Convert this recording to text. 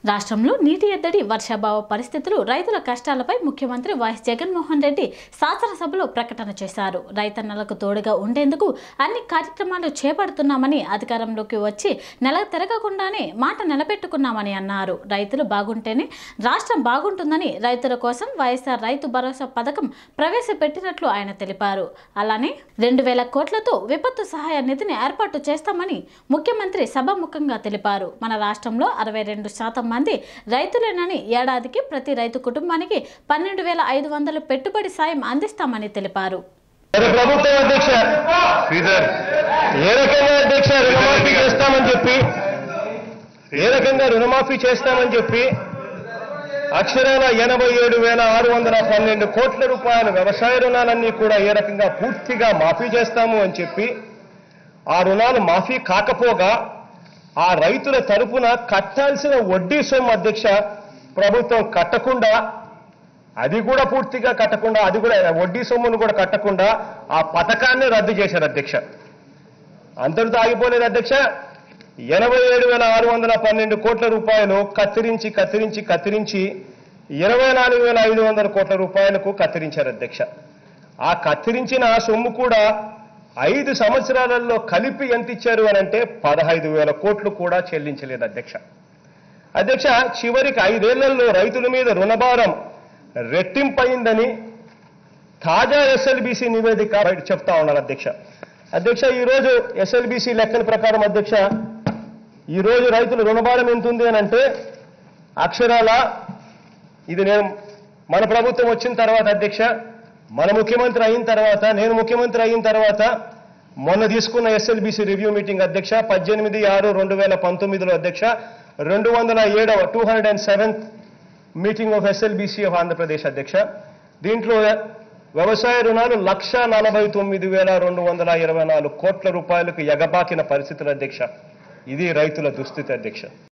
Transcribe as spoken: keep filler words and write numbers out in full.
రాష్ట్రంలో నీటి ఎద్దడి వర్షాభావ పరిస్థితులు రైతుల కష్టాలపై ముఖ్యమంత్రి వైఎస్ జగన్మోహన్ రెడ్డి శాసనసభలో ప్రకటన చేశారు. రైతన్నలకు తోడుగా ఉండేందుకు అన్ని కార్యక్రమాలు చేపడుతున్నామని, అధికారంలోకి వచ్చి నెల తిరగకుండానే మాట నిలబెట్టుకున్నామని అన్నారు. రైతులు బాగుంటేనే రాష్ట్రం బాగుంటుందని రైతుల కోసం వైఎస్ఆర్ రైతు భరోసా పథకం ప్రవేశపెట్టినట్లు ఆయన తెలిపారు. అలానే రెండు వేల కోట్లతో విపత్తు సహాయ నిధిని ఏర్పాటు చేస్తామని ముఖ్యమంత్రి సభాముఖంగా తెలిపారు. మన రాష్ట్రంలో అరవై రెండు శాతం మంది రైతులేనని, ఏడాదికి ప్రతి రైతు కుటుంబానికి పన్నెండు వేల ఐదు వందల పెట్టుబడి సాయం అందిస్తామని తెలిపారు. ప్రభుత్వం అధ్యక్ష ఏ రకంగా అధ్యక్ష రుణమాఫీ చేస్తామని చెప్పి ఏ రకంగా రుణమాఫీ చేస్తామని చెప్పి అక్షరాల ఎనభై ఏడు వేల ఆరు వందల పన్నెండు కోట్ల రూపాయల వ్యవసాయ రుణాలన్నీ కూడా ఏ రకంగా పూర్తిగా మాఫీ చేస్తాము అని చెప్పి ఆ రుణాలు మాఫీ కాకపోగా ఆ రైతుల తరపున కట్టాల్సిన వడ్డీ సొమ్ము అధ్యక్ష ప్రభుత్వం కట్టకుండా, అది కూడా పూర్తిగా కట్టకుండా, అది కూడా వడ్డీ సొమ్మును కూడా కట్టకుండా ఆ పథకాన్ని రద్దు చేశారు అధ్యక్ష. అంతటితో ఆగిపోలేదు అధ్యక్ష. ఎనభై ఏడు వేల ఆరు వందల పన్నెండు కోట్ల రూపాయలు కత్తిరించి కత్తిరించి కత్తిరించి ఇరవై నాలుగు వేల ఐదు వందల కోట్ల రూపాయలకు కత్తిరించారు అధ్యక్ష. ఆ కత్తిరించిన సొమ్ము కూడా ఐదు సంవత్సరాలలో కలిపి ఎంత ఇచ్చారు అని అంటే పదహైదు వేల కోట్లు కూడా చెల్లించలేదు అధ్యక్ష. అధ్యక్ష చివరికి ఐదేళ్లలో రైతుల మీద రుణభారం రెట్టింపయిందని తాజా ఎస్ఎల్బీసీ నివేదిక బయట చెప్తా ఉన్నారు అధ్యక్ష. అధ్యక్ష ఈరోజు ఎస్ఎల్బీసీ లెక్కల ప్రకారం అధ్యక్ష ఈరోజు రైతుల రుణభారం ఎంత ఉంది అని అంటే అక్షరాల ఇది నేను మన ప్రభుత్వం వచ్చిన తర్వాత అధ్యక్ష, మన ముఖ్యమంత్రి అయిన తర్వాత, నేను ముఖ్యమంత్రి అయిన తర్వాత మొన్న తీసుకున్న ఎస్ఎల్బీసీ రివ్యూ మీటింగ్ అధ్యక్ష పద్దెనిమిది ఆరు రెండు వేల పంతొమ్మిదిలో అధ్యక్ష రెండు వందల ఏడవ two hundred and seventh meeting of SLBC of Andhra Pradesh అధ్యక్ష. దీంట్లో వ్యవసాయ రుణాలు లక్ష నలభై తొమ్మిది వేల రెండు వందల ఇరవై నాలుగు కోట్ల రూపాయలకు ఎగబాకిన పరిస్థితులు అధ్యక్ష. ఇది రైతుల దుస్థితి అధ్యక్ష.